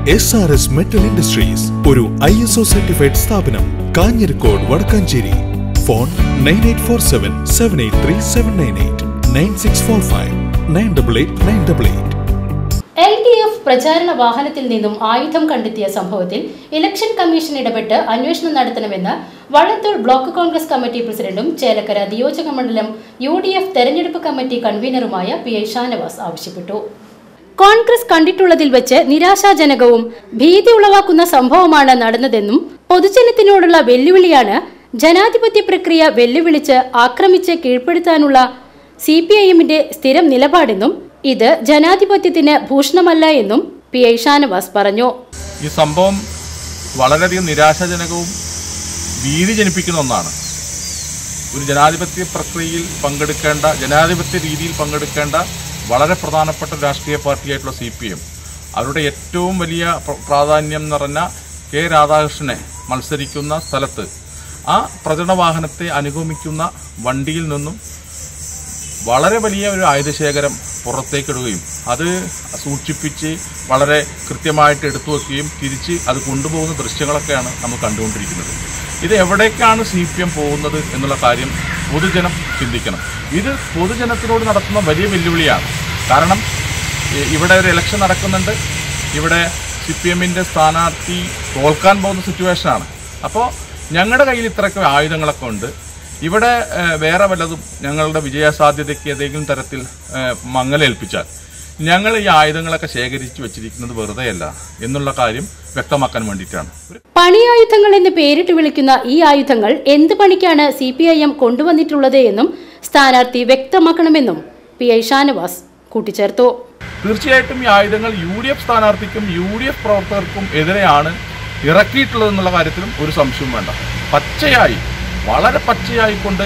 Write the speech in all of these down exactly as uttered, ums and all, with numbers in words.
S R S metal industries ഒരു I S O certified സ്ഥാപനം. Kanjirakode, Vadakkanchery. Phone nine eight four seven seven eight three seven nine eight nine six four five nine double eight nine double eight. L D F പ്രചാരണ വാഹനത്തിൽ നിന്നും ആയുധം കണ്ടെത്തിയ സംഭവത്തിൽ election commission ഇടപെട്ട് അന്വേഷണം നടത്തണമെന്ന് വള്ളത്തോൾ ബ്ലോക്ക് കോൺഗ്രസ് കമ്മിറ്റി പ്രസിഡന്റും ചേലക്കര നിയോജക മണ്ഡലം യു ഡി എഫ് തെരഞ്ഞെടുപ്പ് കമ്മിറ്റി കൺവീനറുമായ പി ഐ ഷാനവാസ് ആവശ്യപ്പെട്ടു. കോൺഗ്രസ് കണ്ടിട്ടുള്ളതിൽ വെച്ച് നിരാശാജനകവും ഭീതി ഉളവാക്കുന്ന സംഭവമാണ് നടന്നതെന്നും പൊതുജനത്തിനോടുള്ള വെല്ലുവിളിയാണ് ജനാധിപത്യ പ്രക്രിയ വെല്ലുവിളിച്ച് ആക്രമിച്ച് കീഴ്പ്പെടുത്താനുള്ള സി പി ഐ എമ്മിന്റെ സ്ഥിരം നിലപാടെന്നും ഇത് ജനാധിപത്യത്തിന് ഭൂഷണമല്ല എന്നും പി ഐ ഷാനവാസ് പറഞ്ഞു. ഈ സംഭവം വളരെയധികം നിരാശാജനകവും ഭീതി ജനിപ്പിക്കുന്ന ഒന്നാണ്. ഒരു ജനാധിപത്യ പ്രക്രിയയിൽ പങ്കെടുക്കേണ്ട, ജനാധിപത്യ രീതിയിൽ പങ്കെടുക്കേണ്ട വളരെ പ്രധാനപ്പെട്ട രാഷ്ട്രീയ പാർട്ടിയായിട്ടുള്ള സി പി എം അവരുടെ ഏറ്റവും വലിയ പ്രാധാന്യം നിറഞ്ഞ കെ രാധാകൃഷ്ണനെ മത്സരിക്കുന്ന സ്ഥലത്ത് ആ പ്രചരണ വാഹനത്തെ അനുഗമിക്കുന്ന വണ്ടിയിൽ നിന്നും വളരെ വലിയ ഒരു ആയുധശേഖരം പുറത്തേക്കിടുകയും അത് സൂക്ഷിപ്പിച്ച് വളരെ കൃത്യമായിട്ട് എടുത്തു വയ്ക്കുകയും തിരിച്ച് അത് കൊണ്ടുപോകുന്ന ദൃശ്യങ്ങളൊക്കെയാണ് നമ്മൾ കണ്ടുകൊണ്ടിരിക്കുന്നത്. ഇത് എവിടേക്കാണ് സി പി എം പോകുന്നത് എന്നുള്ള കാര്യം പൊതുജനം ചിന്തിക്കണം. ഇത് പൊതുജനത്തിനോട് നടത്തുന്ന വലിയ വെല്ലുവിളിയാണ്. കാരണം ഇവിടെ ഒരു ഇലക്ഷൻ നടക്കുന്നുണ്ട്, ഇവിടെ സി പി എമ്മിൻ്റെ സ്ഥാനാർത്ഥി തോൽക്കാൻ പോകുന്ന സിറ്റുവേഷനാണ്. അപ്പോൾ ഞങ്ങളുടെ കയ്യിൽ ഇത്രയൊക്കെ ആയുധങ്ങളൊക്കെ ഉണ്ട്, ഇവിടെ വേറെ വല്ലതും ഞങ്ങളുടെ വിജയസാധ്യതയ്ക്ക് ഏതെങ്കിലും തരത്തിൽ മങ്ങലേൽപ്പിച്ചാൽ ഞങ്ങൾ ഈ ആയുധങ്ങളൊക്കെ ശേഖരിച്ചു വെച്ചിരിക്കുന്നത് വെറുതെയല്ല എന്നുള്ള കാര്യം വ്യക്തമാക്കാൻ വേണ്ടിയിട്ടാണ്. പണിയായുധങ്ങൾ എന്ന് പേരിട്ട് വിളിക്കുന്ന ഈ ആയുധങ്ങൾ എന്ത് പണിക്കാണ് സി പി ഐ എം കൊണ്ടുവന്നിട്ടുള്ളത് എന്നും സ്ഥാനാർത്ഥി വ്യക്തമാക്കണമെന്നും പി ഐ ഷാനവാസ് കൂട്ടിച്ചേർത്തു. തീർച്ചയായിട്ടും ഈ ആയുധങ്ങൾ യു ഡി എഫ് സ്ഥാനാർത്ഥിക്കും യു ഡി എഫ് പ്രവർത്തകർക്കും എതിരെയാണ് ഇറക്കിയിട്ടുള്ളതെന്നുള്ള കാര്യത്തിലും ഒരു സംശയവും വേണ്ട. പച്ചയായി, വളരെ പച്ചയായിക്കൊണ്ട്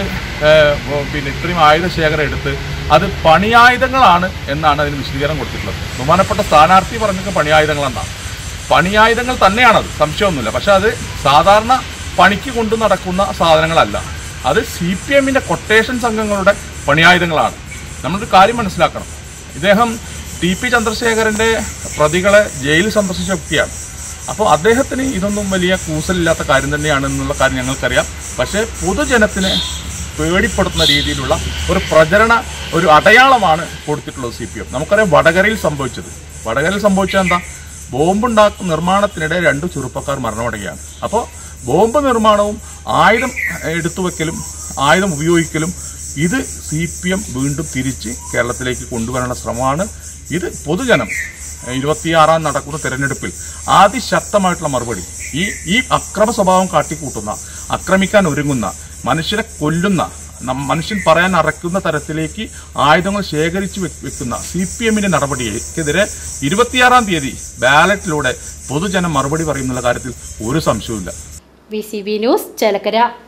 പിന്നെ ഇത്രയും ആയുധശേഖരം എടുത്ത് അത് പണിയായുധങ്ങളാണ് എന്നാണ് അതിന് വിശദീകരണം കൊടുത്തിട്ടുള്ളത്. ബഹുമാനപ്പെട്ട സ്ഥാനാർത്ഥി പറഞ്ഞത് പണിയായുധങ്ങളെന്നാണ്. പണിയായുധങ്ങൾ തന്നെയാണത്, സംശയമൊന്നുമില്ല. പക്ഷെ അത് സാധാരണ പണിക്ക് കൊണ്ടു നടക്കുന്ന സാധനങ്ങളല്ല, അത് സി പി എമ്മിൻ്റെ കൊട്ടേഷൻ സംഘങ്ങളുടെ പണിയായുധങ്ങളാണ്. നമ്മളൊരു കാര്യം മനസ്സിലാക്കണം, ഇദ്ദേഹം ടി പി ചന്ദ്രശേഖരൻ്റെ പ്രതികളെ ജയിലിൽ സന്ദർശിച്ച വ്യക്തിയാണ്. അപ്പോൾ അദ്ദേഹത്തിന് ഇതൊന്നും വലിയ കൂസലില്ലാത്ത കാര്യം തന്നെയാണ് എന്നുള്ള കാര്യം ഞങ്ങൾക്കറിയാം. പക്ഷേ പൊതുജനത്തിനെ പേടിപ്പെടുത്തുന്ന രീതിയിലുള്ള ഒരു പ്രചരണ ഒരു അടയാളമാണ് കൊടുത്തിട്ടുള്ളത് സി പി എം. നമുക്കറിയാം വടകരയിൽ സംഭവിച്ചത്. വടകരയിൽ സംഭവിച്ചത് എന്താ? ബോംബുണ്ടാക്കുന്ന നിർമ്മാണത്തിനിടെ രണ്ടു ചെറുപ്പക്കാർ മരണമടയുകയാണ്. അപ്പോൾ ബോംബ് നിർമ്മാണവും ആയുധം എടുത്തു വയ്ക്കലും ആയുധം ഉപയോഗിക്കലും ഇത് സി പി എം വീണ്ടും തിരിച്ച് കേരളത്തിലേക്ക് കൊണ്ടുവരാനുള്ള ശ്രമമാണ്. ഇത് പൊതുജനം ഇരുപത്തിയാറാം നടക്കുന്ന തെരഞ്ഞെടുപ്പിൽ അതിശക്തമായിട്ടുള്ള മറുപടി ഈ ഈ അക്രമ സ്വഭാവം കാട്ടിക്കൂട്ടുന്ന, ആക്രമിക്കാൻ ഒരുങ്ങുന്ന, മനുഷ്യരെ കൊല്ലുന്ന, മനുഷ്യൻ പറയാൻ അറക്കുന്ന തരത്തിലേക്ക് ആയുധങ്ങൾ ശേഖരിച്ചു വെക്കുന്ന സി പി എമ്മിന്റെ നടപടിക്കെതിരെ ഇരുപത്തിയാറാം തീയതി ബാലറ്റിലൂടെ പൊതുജനം മറുപടി പറയുന്നുള്ള കാര്യത്തിൽ ഒരു സംശയവുമില്ല. V C B news, Chelakkara.